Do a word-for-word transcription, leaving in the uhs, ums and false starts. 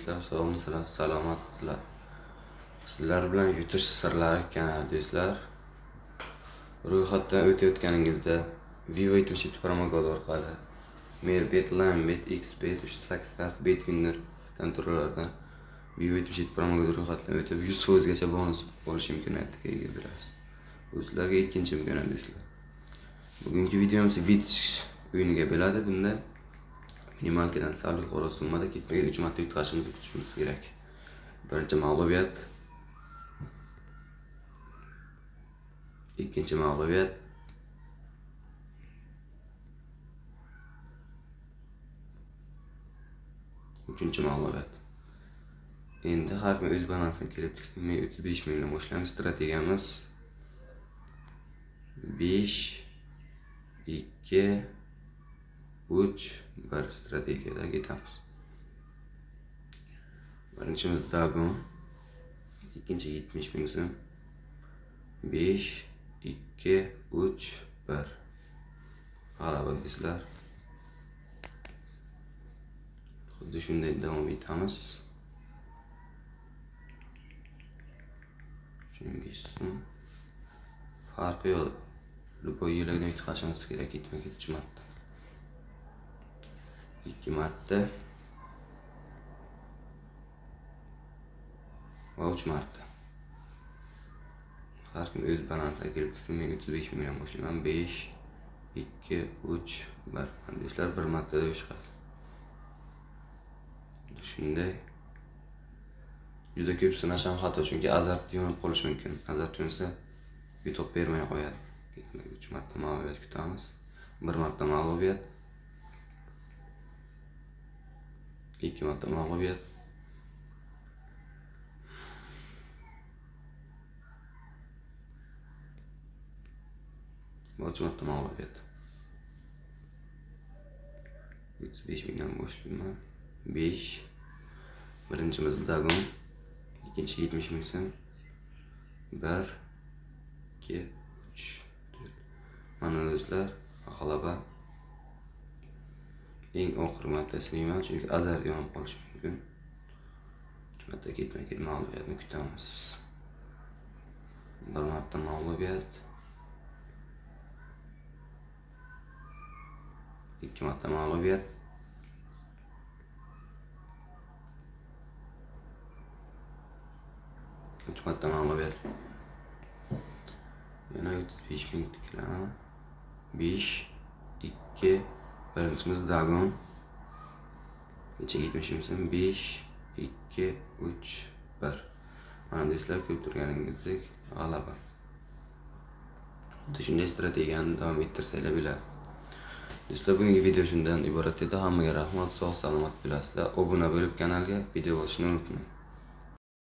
do'stlar, sog'misizlar, salomatsizlar. Sizlar bilan yutish sirlari kanali do'stlar. Ro'yxatdan o'tayotganingizda Vivo yetmish yetti promokod orqali Merbet, Lamebet, Xbet, uch sakkiz Betwinner kontrollardan Vivo yetmish yetti promokod ro'yxatdan o'tib yuz foiz gacha bonus olish imkoniyatiga ega bo'lasiz. Bu sizlarga ikkinchi imkoniyat do'stlar. Bugungi videomiz Vitch o'yiniga bo'ladi. Bunda minimalkadan sal yuqori summada ketmaga uch marta yutqazishimizni kutishimiz kerak. Birinchi mag'lubiyat, ikkinchi mag'lubiyat, uchinchi mag'lubiyat. Endi har kim o'z balansiga kelib chiqsin. Men o'ttiz besh mingdan boshlaymiz. Strategiyamiz besh ikki uch bir strategiyada ketamiz. Birinchimiz Dagon, ikkinchi yetmish ming so'm. besh ikki uch bir. G'alaba do'stlar. Xuddi shunday davom etamiz. Shuningdek so'm farqi yo'q. Luboy yo'lakdan yutqazishimiz kerak ketma-ket uch marta. ikki marta va uch marta. Har kim o'z balansiga kelib chiqsin. Men o'ttiz besh mingdan boshlayman. besh ikki uch bir. Do'stlar bir marta yo'shqat. Shunday. Juda ko'p sinash ham xato, chunki azart yonib qolishi mumkin. Azart yonsa yutuq bermay qo'yadi. uch marta mag'lubiyat kutamiz. bir marta mag'lubiyat. ikki marta mag'lubiyat. uch marta mag'lubiyat. o'ttiz besh mingdan boshlayman. besh. Birinchimiz Dagon, ikkinchi yetmish ming so'm. bir ikki uch to'rt. Mana do'stlar, g'alaba. Eng oxirgi marta sinayman, chunki azar yonib qolishi mumkin. uch marta ketma-ket mag'lubiyatni kutamiz. bir marta mag'lubiyat. ikki marta mag'lubiyat. uch marta mag'lubiyat. Yana o'ttiz besh ming tiklan. besh ikki. Birinchimiz Dagon, ikkinchi yetmish ming so'm. besh ikki uch bir. Mana do'stlar, ko'rib turganingizdek g'alaba. Xuddi shunday strategiyani davom ettirsanglar bo'ladi. Do'stlar, bugungi video shundan iborat edi. Hammaga rahmat, sog' salomat bo'lasizlar. Obuna bo'lib kanalga video bosishni unutmang.